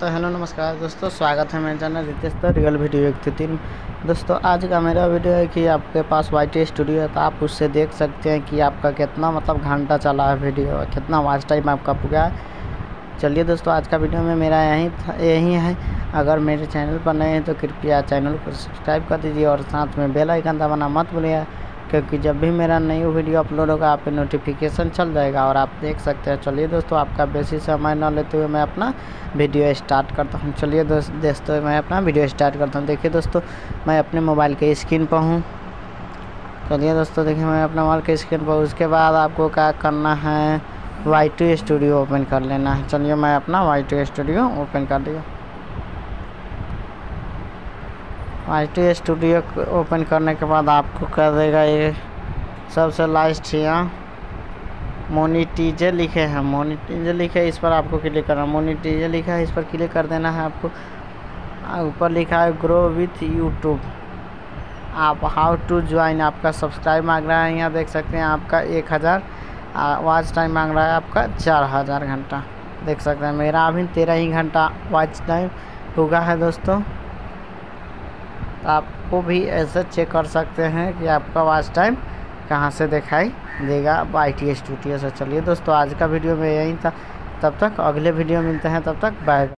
तो हेलो नमस्कार दोस्तों, स्वागत है मेरे channel Ritesh the real video 1 दोस्तों। आज का मेरा वीडियो है कि आपके पास YT स्टूडियो है तो आप उससे देख सकते हैं कि आपका कितना घंटा चला है वीडियो, कितना वॉच टाइम आपका पूरा है। चलिए दोस्तों, आज का वीडियो में मेरा यही है। अगर मेरे चैनल पर नए हैं तो कृपया चैनल को सब्सक्राइब कर दीजिए और साथ में बेल आइकन दबाना मत भूलिए, क्योंकि जब भी मेरा नई वीडियो अपलोड होगा आप पे नोटिफिकेशन चल जाएगा और आप देख सकते हैं। चलिए दोस्तों, आपका बेसी समय न लेते हुए मैं अपना वीडियो स्टार्ट करता हूं। चलिए दोस्तों मैं अपना वीडियो स्टार्ट करता हूं। देखिए दोस्तों, मैं अपने मोबाइल के स्क्रीन पर हूं। चलिए दोस्तों, देखिए मैं अपने मोबाइल के स्क्रीन पर। उसके बाद आपको क्या करना है, YT स्टूडियो ओपन कर लेना है। चलिए मैं अपना YT स्टूडियो ओपन कर लिया। YT स्टूडियो ओपन करने के बाद आपको कर देगा ये सबसे लास्ट यहाँ मोनेटाइज लिखे हैं, मोनेटाइज लिखे है, इस पर आपको क्लिक करना। मोनेटाइज लिखा है, इस पर क्लिक कर देना है आपको। ऊपर लिखा है ग्रो विथ यूट्यूब, आप हाउ टू ज्वाइन, आपका सब्सक्राइब मांग रहा है। यहाँ देख सकते हैं आपका 1000 वॉच टाइम मांग रहा है, आपका 4000 घंटा। देख सकते हैं मेरा अभी 13 ही घंटा वॉच टाइम हुआ है दोस्तों। आपको भी ऐसे चेक कर सकते हैं कि आपका वॉच टाइम कहाँ से दिखाई देगा YT स्टूडियो से। चलिए दोस्तों, आज का वीडियो में यही था। तब तक अगले वीडियो मिलते हैं, तब तक बाय।